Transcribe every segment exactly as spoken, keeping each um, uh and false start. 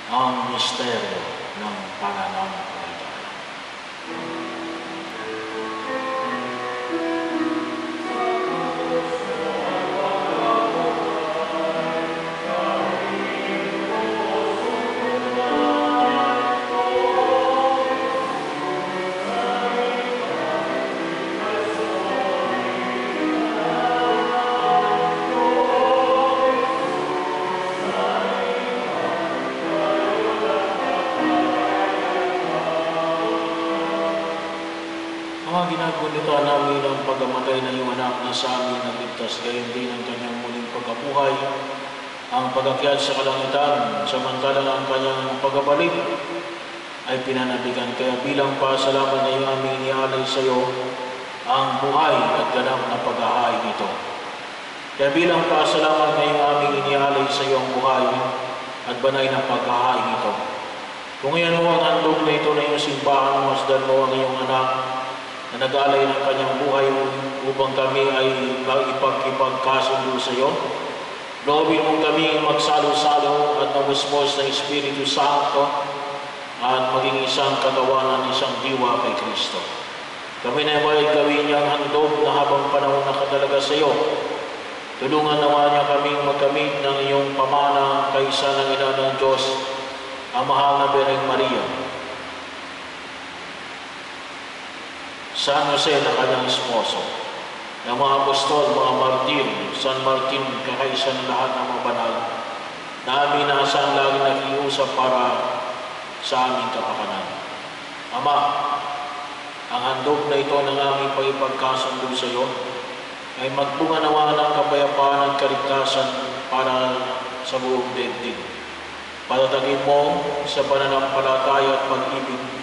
ang misteryo ng pananampalataya. Ginagunitan namin ang pagkamatay ng iyong anak na sa amin nagligtas, gayon din ang kanyang muling pagkabuhay, ang pag-akyat sa kalangitan, samantalang ang kanyang pagbabalik ay pinanabigan. Kaya bilang pasalamat na iyong aming inialay sa iyo ang buhay at ganap na paghahain nito. Kaya bilang pasalamat na iyong aming inialay sa iyo ang buhay at banay na paghahain nito. Kung iyan mo ang handog na ito na iyong simbahan, masdan mo ang iyong anak na nag-alay ng kanyang buhay upang kami ay magipag-ipagkasundo sa iyo. Loobin mo kami magsalo-salo at mamusmos ng Espiritu Santo at maging isang katawanan, isang diwa kay Kristo. Kami na may gawin niyang handog na habang panahon nakadalaga sa iyo. Tulungan naman niya kaming magkamit ng iyong pamana kaysa ng ina ng Diyos, ang mahal na Birheng Maria, San Jose na kanyang esposo, ng mga apostol, mga martir, San Martin, kakaisa ng lahat ng mga banal, na amin na saan lagi nakiusap para sa aming kapakanan. Ama, ang handog na ito ng aming pagpagkasundo sa iyo ay magbunga nawa ng kapayapaan at kaligtasan para sa buong daigdig. Patatagin mo sa pananampalataya at pag-ibig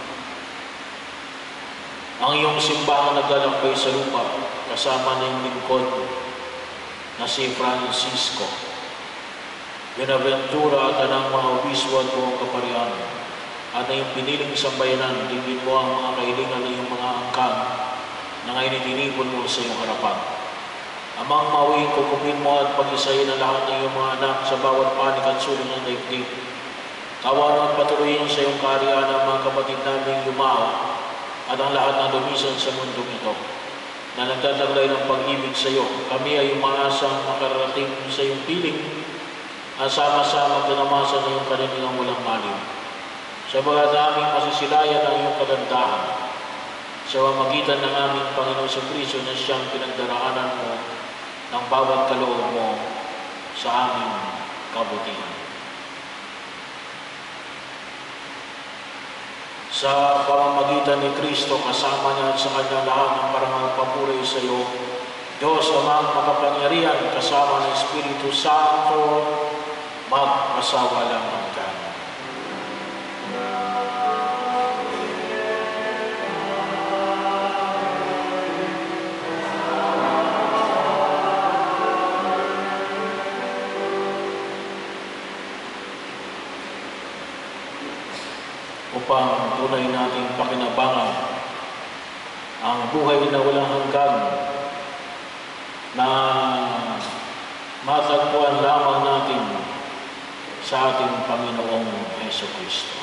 ang iyong simbahan naglalakbay sa lupa, kasama ng lingkod na si Francisco, Benaventura at anang mga obispo at buong kaparian, at na iyong piniling sambayanan, tingin mo ang mga kahilingan ng iyong mga angkan na ngayon itinipon mo sa iyong harapan. Amang mawing kukupin mo at pag-isayin ang lahat ng iyong mga anak sa bawat panig at sulong ng daigdig. Kawan at patuloyin sa iyong kaharian ang mga kapatid naming yumao at ang lahat ng lumisan sa mundong ito na nagtataglay ng pag-ibig sa iyo. Kami ay umaasang makararating sa iyong piling at sama-sama pinamasan ng iyong kanilang walang malim. Sa mga daming masisilayan ng iyong kagandahan, sa pamamagitan ng aming Panginoon sa Kristo na siyang pinagdaraanan mo ng bawat kaloob mo sa aming kabutihan. Sa pamamagitan ni Kristo, kasama niya at sa kanya lahat ng parangal papuri sa iyo, Diyos Amang makapangyarihan, kasama ng Espiritu Santo, magpasawalang hanggan. Upang tunay nating pakinabangan ang buhay na walang hanggan na matagpuan lamang natin sa ating Panginoong Jesucristo.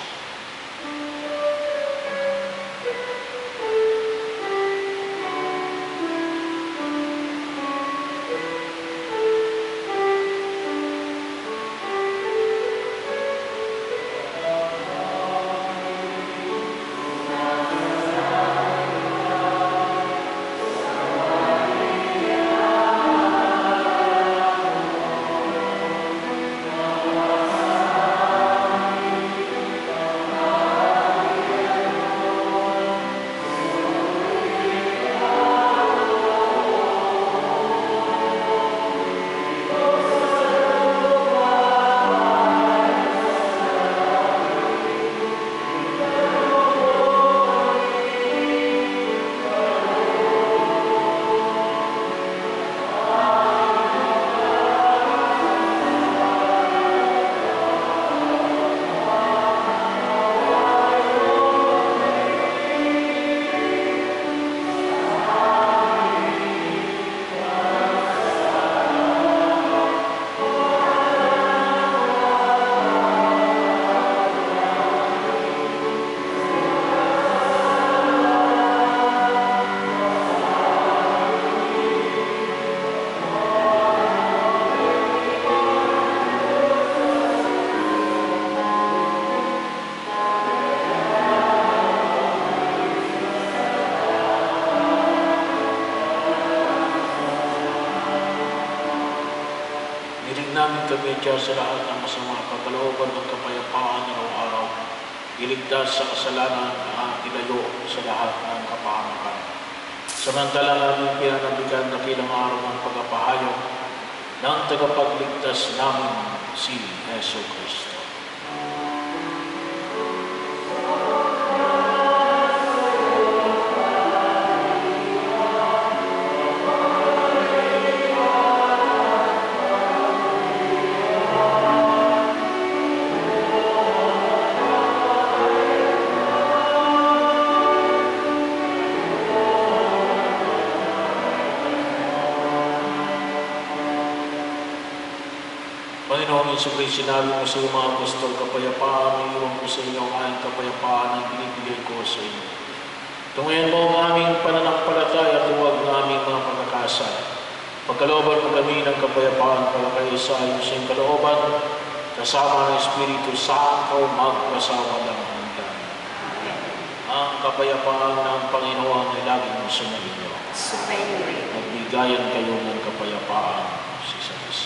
siya sa lahat ng masama, pagkalooban ng kapayapaan araw-araw, iligtas sa kasalanan at ilayo sa lahat ng kapahamakan. Samantalang aming pinanabigan na kilang araw ng pagpapahayag ng tagapagligtas namin, si Yesu Kristo. Panginoong Jesucristo, sinabi mo sa iyong mga apostol, kapayapaan ang iwan ko sa inyo, ang aking kapayapaan ang binibigay ko sa inyo. Tungayan mo ang aming pananampalataya at huwag ng aming mga pagkakasala. Pagkalooban mo kami ng kapayapaan para kayo sa iyong siyang kalooban, kasama ng Espiritu Santo magpasawa ng hanggan. Ang kapayapaan ng Panginoon ay laging sumayin niyo. Magbigayan kayo ng kapayapaan sa isa't isa.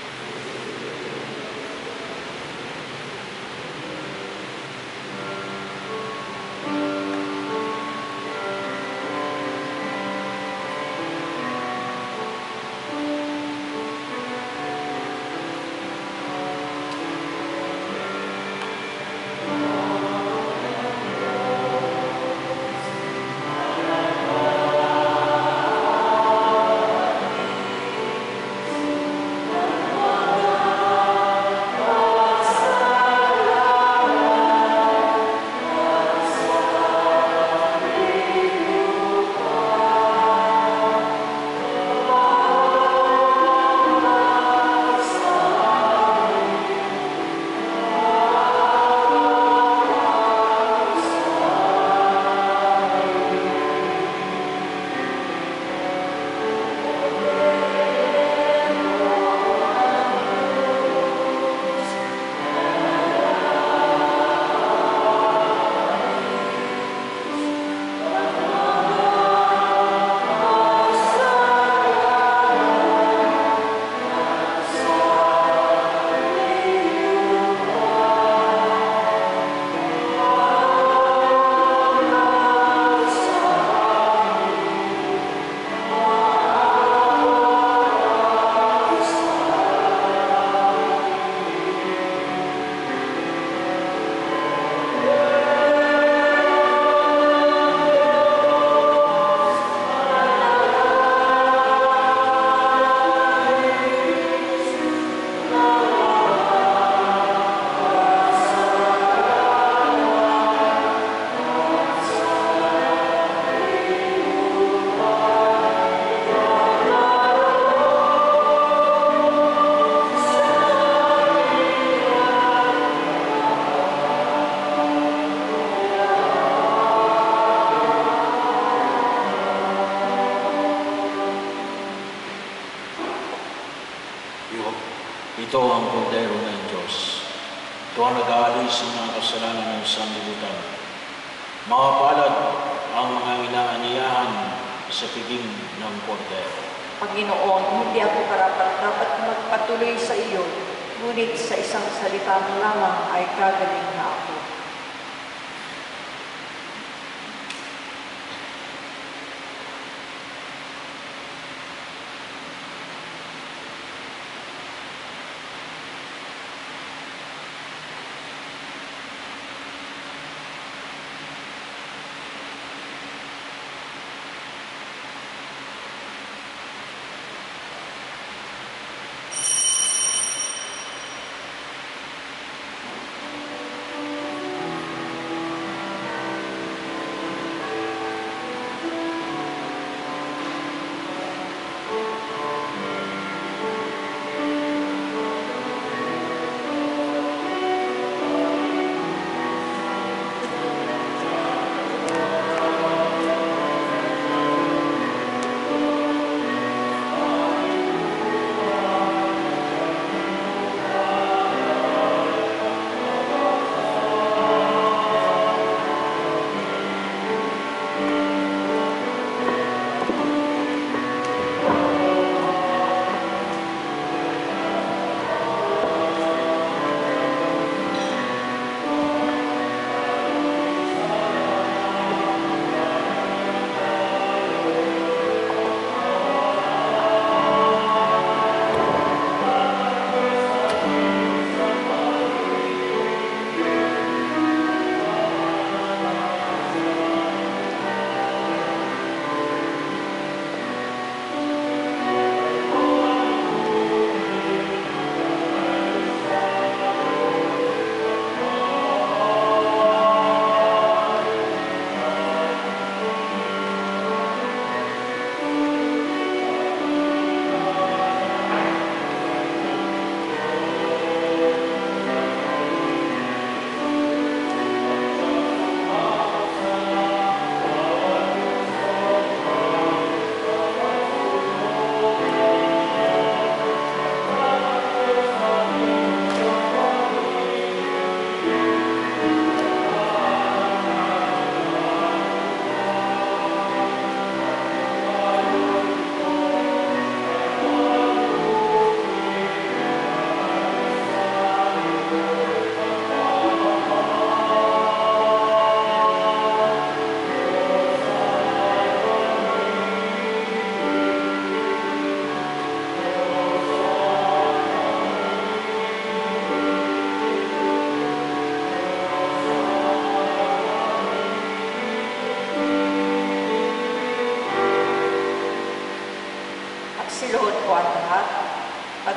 Ito ang kordero ng Diyos. Ito ang nag-aalis ng mga kasalanan ng sanlibutan. Mga palad ang mga inaanyayahan sa piging ng kordero. Panginoon, hindi ako karapat-dapat magpatuloy sa iyo, ngunit sa isang salita mo lamang ay gagaling na ako.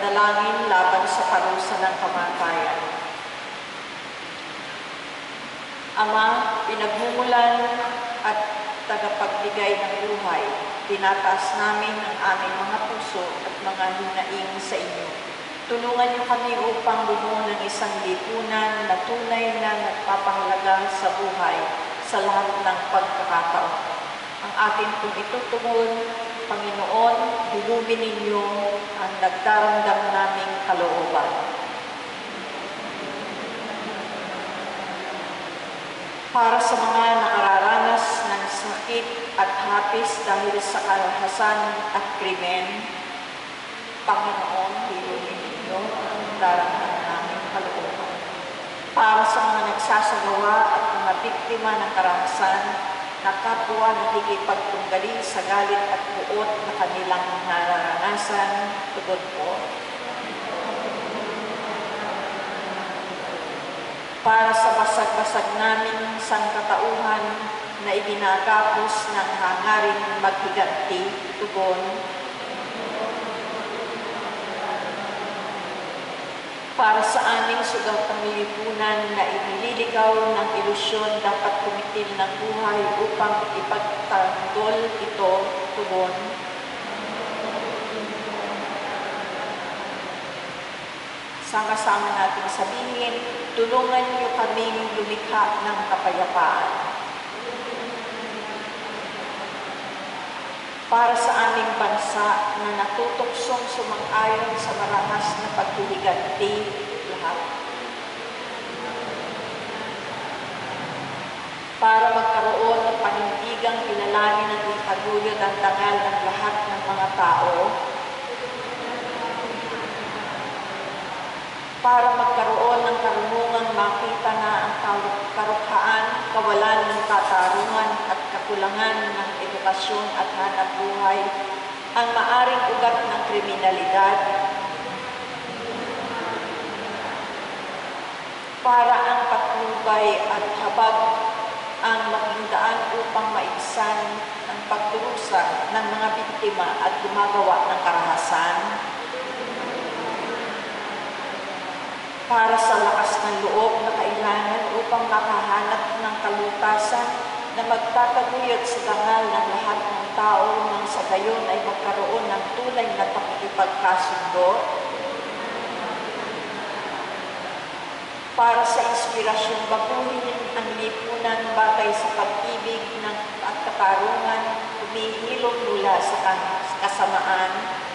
Manalangin laban sa parusa ng kamatayan. Ama, pinagmumulan at tagapagbigay ng buhay, tinataas namin ang aming mga puso at mga hinaing sa inyo. Tulungan niyo kami upang bumuo ng isang lipunan na tunay na nagpapahalaga sa buhay sa lahat ng pagkakataon. Ang atin pong itutugon, Panginoon, hilumin ninyo ang nagdaramdam naming kalooban. Para sa mga nakararanas ng sakit at hapis dahil sa karahasan at krimen, Panginoon, hilumin ninyo ang daramdam naming kalooban. Para sa mga nagsasagawa at mga biktima ng karahasan, na kapwa nakikipagtunggali sa galit at buot na kanilang nararanasan, tugon po. Para sa basag-basag naming sangkatauhan na ibinagapos ng hangaring maghiganti, tugon. Para sa aming sugatang lipunan na inililigaw ng ilusyon dapat kumitil ng buhay upang ipagtanggol ito, tugon. Sama-sama natin sabihin, tulungan niyo kaming lumikha ng kapayapaan. Para sa aming bansa na natutuksong sumang-ayon sa marahas na paghihiganti lahat. Para magkaroon ng panindigang pinalangin at ikagulod ang dangal ng lahat ng mga tao. Para magkaroon ng karunungang makita na ang karukhaan, kawalan ng katarungan at kakulangan ng edukasyon at hanap buhay ang maaring ugat ng kriminalidad. Para ang patnubay at habag ang maging daan upang maibsan ang pagdurusa ng mga biktima at gumagawa ng karahasan. Para sa lakas ng loob na kailangan upang makahanap ng kalutasan na magtataguyod sa dangal ng lahat ng tao nang sa gayon ay magkaroon ng tunay na pakikipagkasundo. Para sa inspirasyong baguhin ang lipunan batay sa pag-ibig ng at katarungan, humihilom mula sa kasamaan.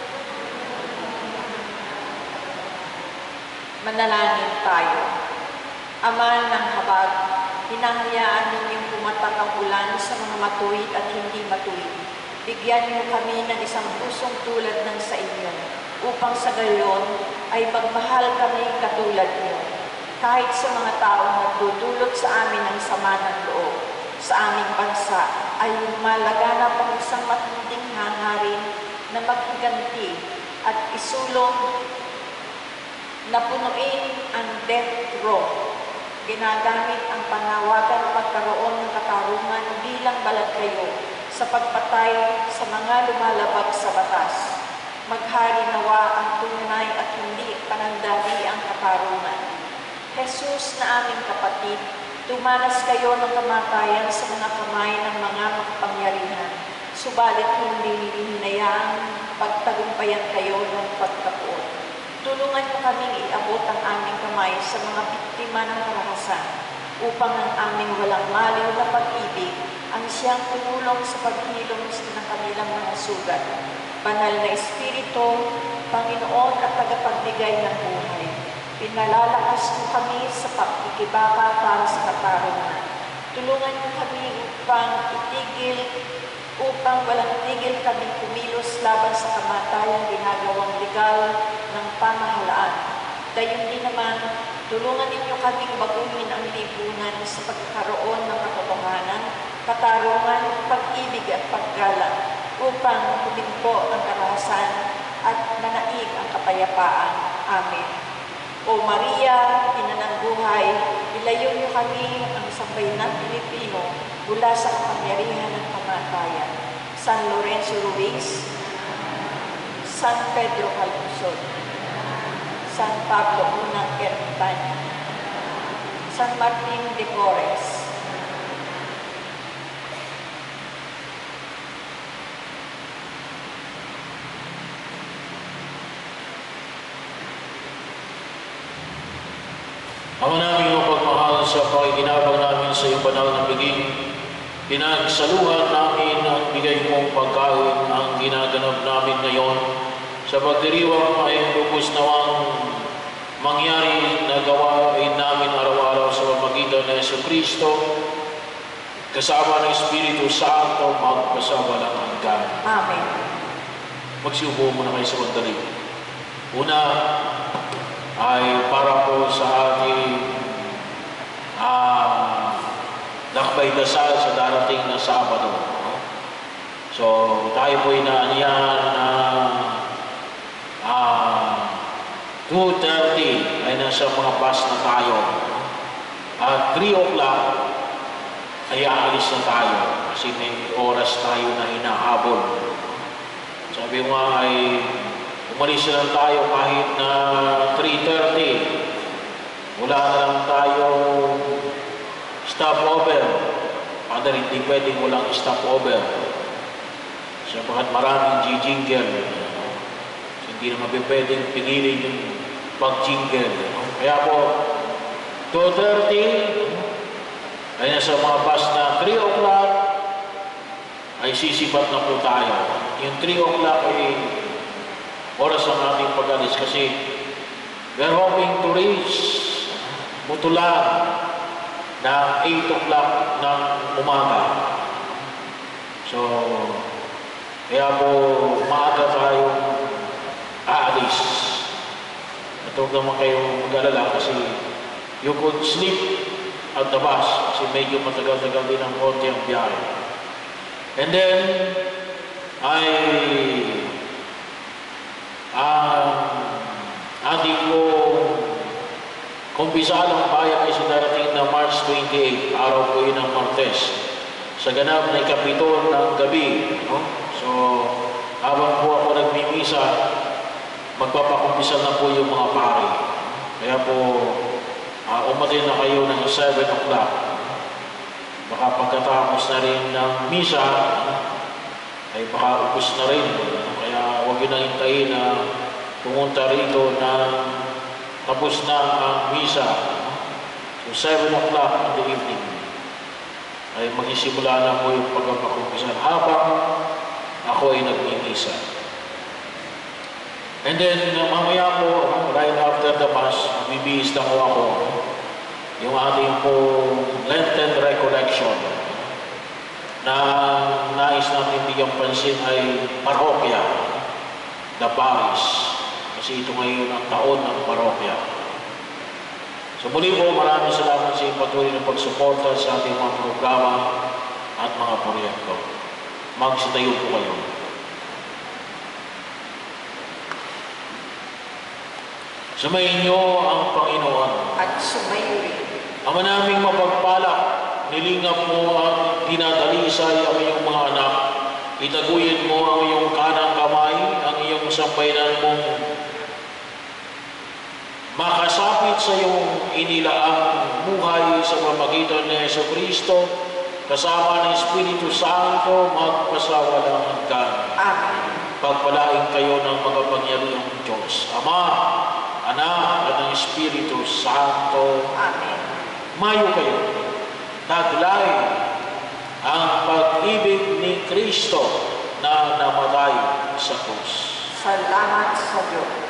Manalangin tayo. Ama ng habag, hinahayaan ninyong pumatak ang ulan sa mga matuwid at hindi matuwid. Bigyan niyo kami ng isang pusong tulad ng sa inyo, upang sa gayon ay magmahal kami katulad niyo. Kahit sa mga taong nagdudulot sa amin ng sama ng loob, sa aming bansa ay malaganap ang isang matinding hangarin na maghiganti at isulong na punuin ang death row. Ginagamit ang panawagan na magkaroon ng katarungan bilang balag kayo sa pagpatay sa mga lumalabag sa batas. Maghari nawa ang tunay at hindi panandali ang katarungan. Jesus na aming kapatid, tumanas kayo ng kamatayan sa mga kamay ng mga makapangyarihan, subalit hindi hinayaang pagtagumpayan kayo ng pagkapuot. Tulungan mo kaming iabot ang aming kamay sa mga biktima ng karahasan upang ang aming walang maliw na pag-ibig ang siyang tumulong sa paghilom ng kanilang mga sugat. Banal na Espiritu, Panginoon at tagapagbigay ng buhay, pinalalakas mo kami sa pagkikibaka para sa katarungan. Tulungan mo kami upang itigil upang walang tigil kaming kumilos laban sa kamatayang ginagawang legal ng pamahalaan. Dayon din naman, tulungan ninyo kaming baguhin ang lipunan sa pagkakaroon ng katotohanan, katarungan, pag-ibig at paggalang upang huminto ang karahasan at manaig ang kapayapaan. Amen. O Maria, ina ng buhay, ilayo niyo kami ang sambayanang Pilipino mula sa kapangyarihan ng kamatayan. San Lorenzo Ruiz, San Pedro Calungsod, San Pablo unang Ermitanyo, San Martin de Porres, Ama namin o pagmahal sa pakikinabang namin sa iyong banal na biging, pinagsaluhan namin ang bigay mong pagkain ang ginaganap namin ngayon sa pagdiriwang ay lubos nawang mangyari na gawain namin araw-araw sa pamagitan ng Yesu Kristo kasama ng Espiritu Santo magpasawalang hanggan. Amen. Magsiupo muna kayo sa sandali. Una ay para po sa ating uh, lakbay dasal sa darating na Sabado. So, tayo po inaanyahan na uh, two thirty ay nasa mga bus na tayo. At three o'clock ay aalis na tayo kasi may oras tayo na hinahabol. Sabi mo nga ay umalis na lang tayo kahit na three thirty. Wala na lang tayo stopover. Father, hindi pwedeng walang stopover. Sapagat maraming jingle. Hindi na mapipwedeng pigilin yung pag-jingle. Kaya po, two thirty, ay nasa mga bus na three o'clock, ay sisipat na po tayo. Yung three o'clock ay oras ang ating pag-alis kasi we're hoping to reach Butulan ng eight o'clock ng umaga. So, kaya po maaga tayo aalis. At huwag naman kayo mag-alala kasi you could sleep at the bus kasi medyo matagal-tagal din ang konti ang biyahe. And then, ay ang ating po kumpisalang bayan ay sinarating na March twenty-eight, araw po yun ng Martes, sa ganap na ikapito ng gabi. No? So, habang po ako nagmimisa, magpapakumpisal na po yung mga pare. Kaya po, uh, umatin na kayo ng seven o'clock. Baka pagkatapos na rin ng misa, ay baka ubos na rin. Kaya huwag yun na hintayin na pumunta rito na tapos na ang misa. So seven o'clock in the evening ay magsisimula na po yung pagpapakumpisan habang ako ay nagmimisa. And then mamaya po, right after the mass, bibihis na po ako yung ating po Lenten recollection na nais natin bigyan pansin ay parokya, the parish. Kasi ito ngayon ang taon ng parokya. So muli po, maraming salamat sa iyong patuloy na pagsuporta sa ating mga programa at mga proyekto. Magsitayo po kayo. Sumayin niyo ang Panginoon. At sumayo rin. Ama naming mapagpala, nilingap mo ang dinadalisay ang iyong mga anak. Itaguyin mo ang iyong kanang kamay, ang iyong sampainan mong makasapit sa iyong inilaang buhay sa pamagitan ni Yesu Kristo, kasama ng Espiritu Santo, magpasawalang hanggan. Amen. Pagpalain kayo ng makapangyarihang Diyos, Ama, Anak, at ng Espiritu Santo. Amen. Mayo kayo. Taglay ang pag-ibig ni Kristo na namatay sa krus. Salamat sa Diyos.